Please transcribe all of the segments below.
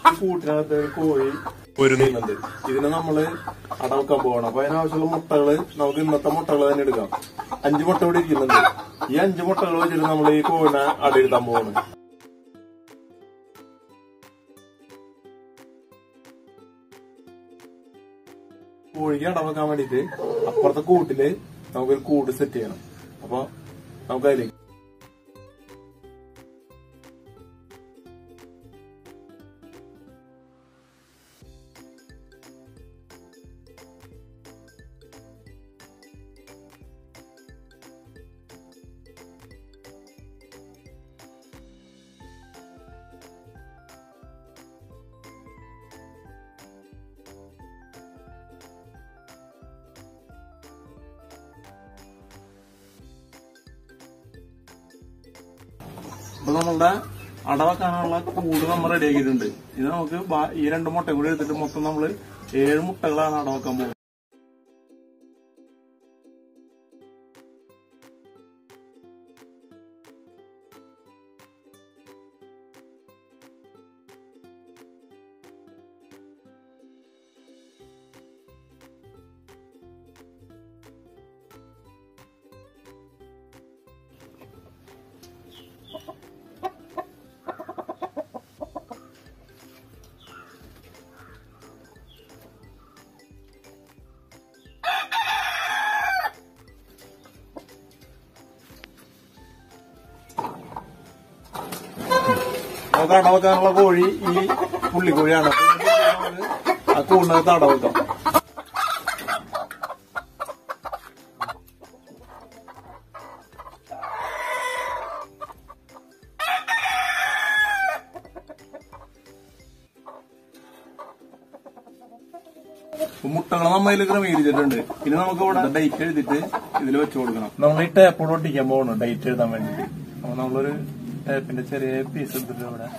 കൂട്ടിനകത്ത് കോഴി പൊരുന്നുണ്ട്. ഇതിന് നമ്മള് അടവെക്കാൻ പോകണം. അപ്പൊ അതിനാവശ്യമുള്ള മുട്ടകള് നമുക്ക് ഇന്നത്തെ മുട്ടകൾ തന്നെ എടുക്കാം. 5 മുട്ട ഇവിടെ ഇരിക്കുന്നുണ്ട്. ഈ 5 മുട്ടകൾ വെച്ചിട്ട് നമ്മൾ ഈ കോഴിനെ അടയിരുത്താൻ പോകണം. കോഴിക്ക് അടവെക്കാൻ വേണ്ടിട്ട് അപ്പുറത്തെ കൂട്ടില് നമുക്കൊരു കൂട് സെറ്റ് ചെയ്യണം. അപ്പൊ നമുക്ക് അതിലേക്ക് നമ്മളുടെ അടവെക്കാനുള്ള കൂട് നമ്മൾ റെഡിയാക്കിയിട്ടുണ്ട്. ഇത് നമുക്ക് ഈ 2 മുട്ട കൂടി എടുത്തിട്ട് മൊത്തം നമ്മള് 7 മുട്ടകളാണ് അടവെക്കാൻ പോകുന്നത്. നമുക്ക് അടവെക്കാനുള്ള കോഴി ഈ പുള്ളിക്കോഴിയാണ്. ആ കൂടിനകത്ത് അടവെക്കാം. മുട്ടകളെ നമ്മൾ ഇതിൽ ക്രമീകരിച്ചിട്ടുണ്ട്. ഇനി നമുക്ക് ഇവിടെ ഡേറ്റ് എഴുതിട്ട് ഇതിൽ വെച്ചു കൊടുക്കണം. നമ്മൾ ഈ ടേപ്പോട് ഒട്ടിക്കാൻ പോകണം ഡേറ്റ് എഴുതാൻ വേണ്ടിട്ട്. അപ്പൊ നമ്മളൊരു ടേപ്പിന്റെ ചെറിയ പീസ് എടുത്തിട്ട് ഇവിടെ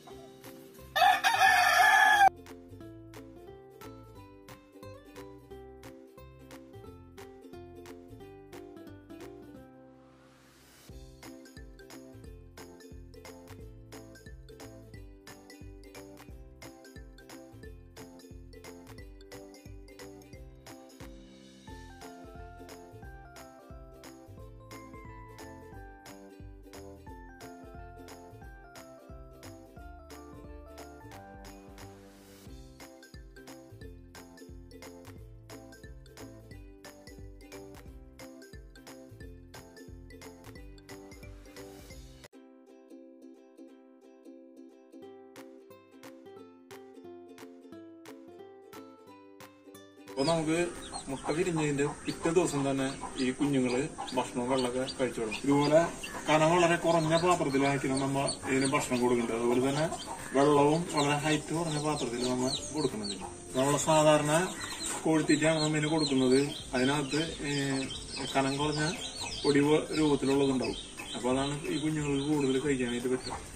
അപ്പൊ നമുക്ക് മുട്ട വിരിഞ്ഞതിന്റെ പിറ്റേ ദിവസം തന്നെ ഈ കുഞ്ഞുങ്ങള് ഭക്ഷണവും വെള്ളമൊക്കെ കഴിച്ചു തുടങ്ങും. ഇതുപോലെ കനം വളരെ കുറഞ്ഞ പാത്രത്തിലായിരിക്കണം നമ്മൾ ഇതിന് ഭക്ഷണം കൊടുക്കേണ്ടത്. അതുപോലെ തന്നെ വെള്ളവും വളരെ ഹൈറ്റ് കുറഞ്ഞ പാത്രത്തിൽ നമ്മൾ കൊടുക്കുന്നത്. നമ്മൾ സാധാരണ കോഴിത്തീറ്റയാണ് നമ്മൾ ഇതിന് കൊടുക്കുന്നത്. അതിനകത്ത് കനം കുറഞ്ഞ പൊടി രൂപത്തിലുള്ളതുണ്ടാവും. അപ്പൊ അതാണ് ഈ കുഞ്ഞുങ്ങൾക്ക് കൂടുതൽ കഴിക്കാനായിട്ട് പറ്റുക.